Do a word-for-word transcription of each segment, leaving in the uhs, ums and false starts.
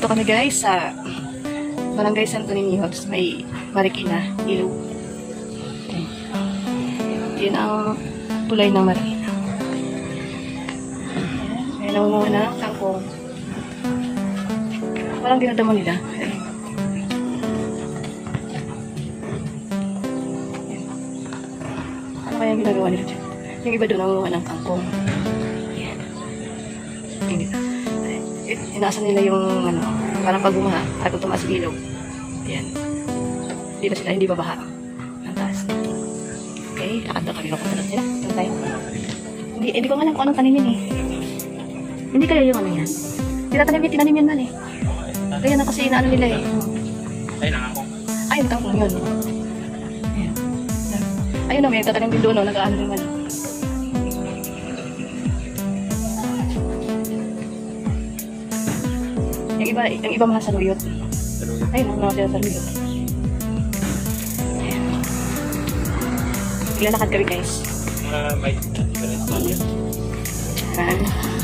Nandito kami guys sa Barangay Santo Niño, may Marikina, Ilog. Yun ang tulay ng Marikina. Ayan, nangunguha na ng kangkong. Parang dinadamo nila. Ano kaya yung ginagawa nila dyan? Yung iba doon nangunguha ng kangkong. Ayan. Inaasan nila yung ano, parang pag bumaha at kung tumaas ilog. Ayan. Hindi na sila, hindi babaha. Ang taas. Okay, nakanda kami ako talaga sila. Ito tayo. Hindi, hindi ko nga alam kung anong tanimin eh. Hindi kaya yung ano yan. Tinatanim yan, tinanim yan man eh. Kaya na kasi inaano nila eh. Ay, nakakong. Ay, nakakong yun. Ayan. Ayun na, may tatanim din doon, no? Nag-aano rin ano. Yung iba, yung iba mga saluyot. Ayun, mga mga saluyot. Ayan. Ilalakad kami guys. Mga may different saluyot. Ayan.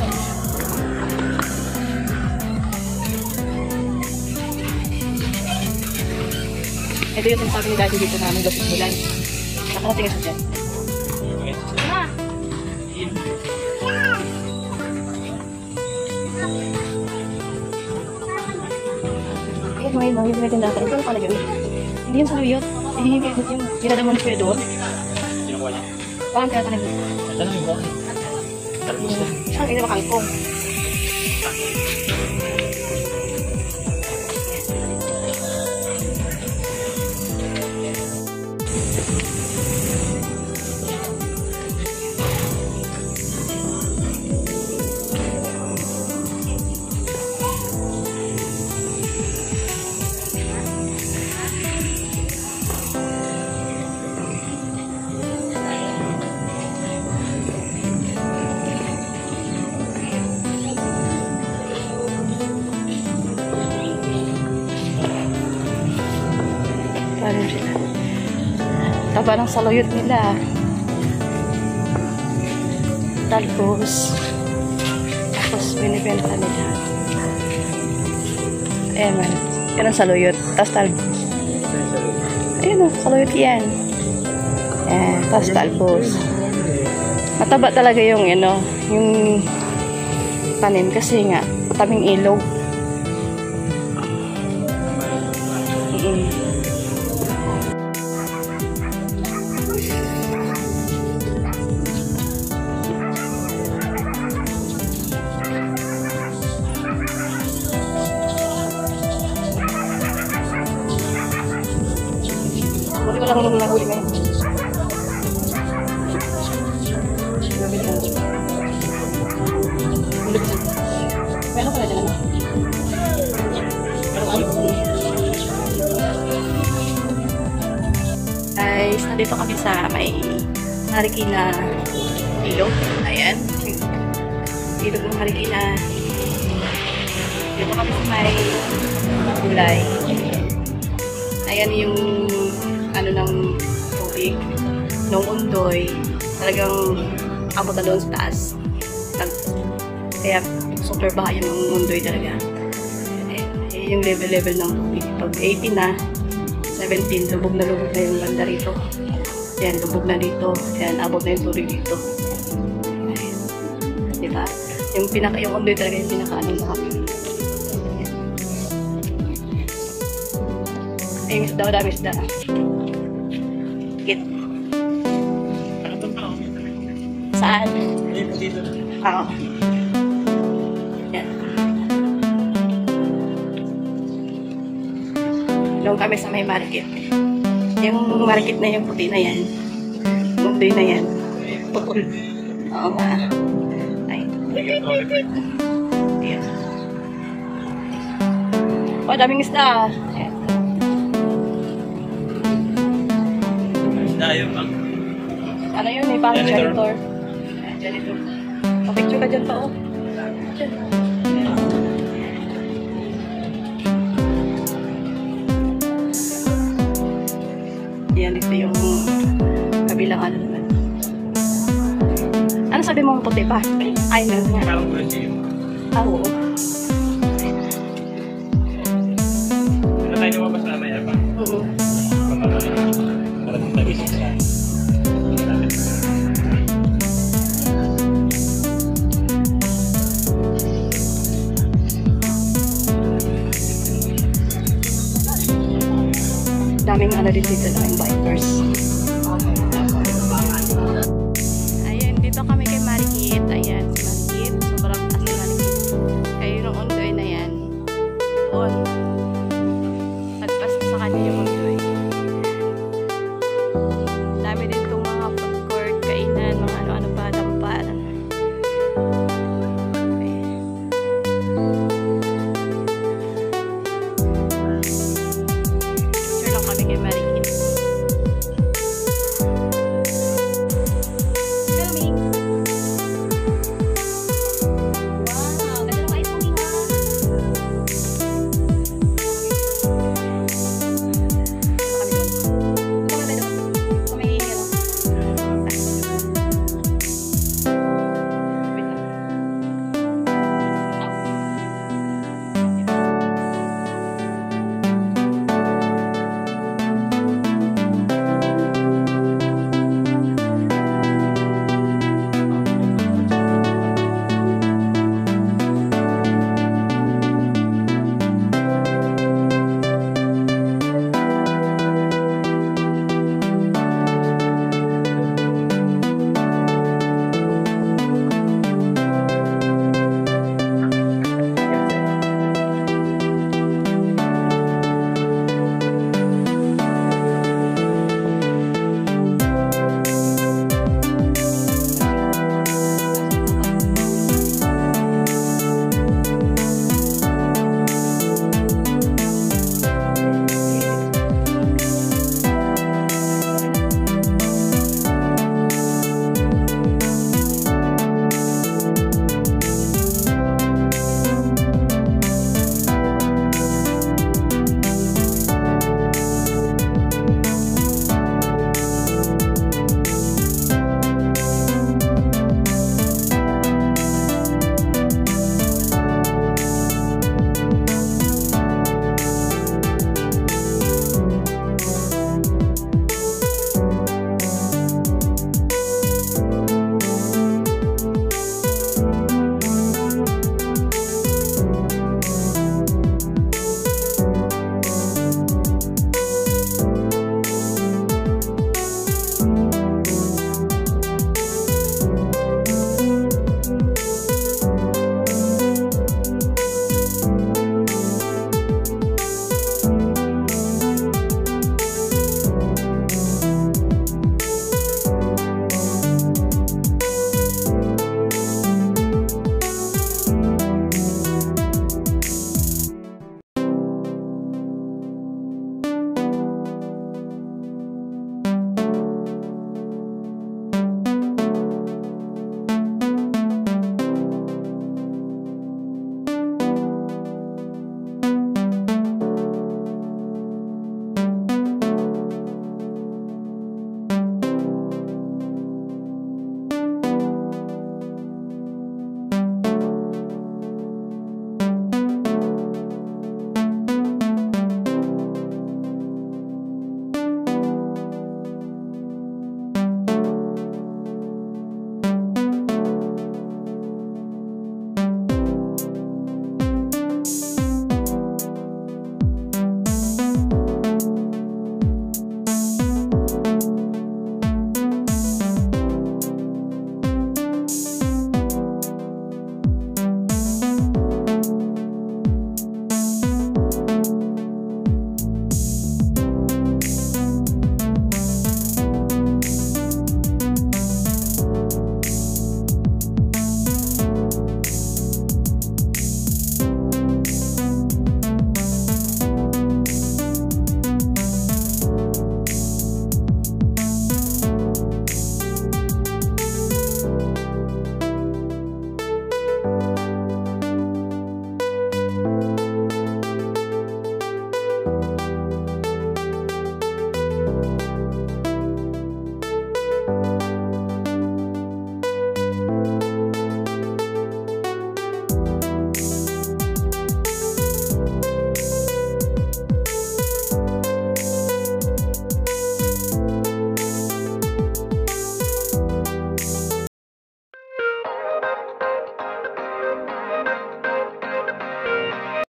Ito yung sabi ni Daddy dito namin gawin bulan. Nakarating sa dyan. Ano? Ayan, may mga yung tindahan. Ito ano pala yun? Hindi yung saluyot. Hindi yung ginadamon ko doon. Kinukuha niya. Parang kaya tanim. Ito na yung bakit. Talbos na. Ang ina makangkong. Parang sila. Taba ng saluyot nila. Talbos. Tapos binibenta nila. Ayan man. Yan ang saluyot. Tapos talbos. Ayan o. Saluyot yan. Ayan. Tapos talbos. Mataba talaga yung ano, yung tanim kasi nga mataming ilog. Mm-mm. Muli ko lang nung nahuli ngayon. Meron pala dyan ano? Guys, nandito kami sa may Marikina ilog. Ayan. Ilog ng Marikina. Dito kami sa may gulay. Ayan yung ano ng tubig nung undoy, talagang abot na doon sa taas. Kaya super baha yung undoy talaga. Eh, yung level-level ng tubig. Pag eighteen na, seventeen, lubog na lubog na yung banda rito. Yan, lubog na dito. Yan, abot na yung tubig dito. Ayan. Diba? Yung pinaka, yung undoy talaga yung pinaka ano sa kami. Ay, yung isda, dami isda. Kit. Saan? Dito na. Oo. Yan. Doon kami sa may market. Yung market na yung puti na yan. Mundoy na yan. Putol. Oo nga. Ay. Yan. O, daming isda. Yan. Tayo pang. Ano yun eh, parang janitor. Ayan, janitor. Papicture ka dyan pa, oh. Dyan. Yan, dito yung kabilang ano naman. Ano sabi mo puti pa? Ay, meron nga. Parang pwede yun. Ah, oo. May ano din dito na yung bike.